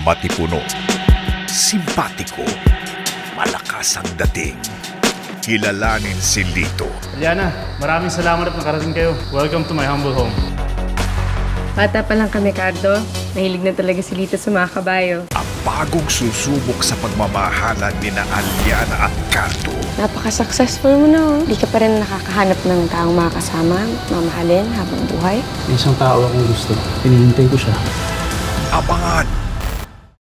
Matipuno, simpatiko, malakas ang dating. Kilalanin si Lito. Liana, maraming salamat at nakarating kayo. Welcome to my humble home. Bata pa lang kami, Cardo. Nahilig na talaga si Lito sa mga kabayo. Ang bagong susubok sa pagmamahalan ni na Aliana at Cardo. Napaka-successful mo na, oh. Di ka pa rin nakakahanap ng taong makakasama, mamahalin habang buhay. May isang tao akong gusto. Pinihintay ko siya. Abangan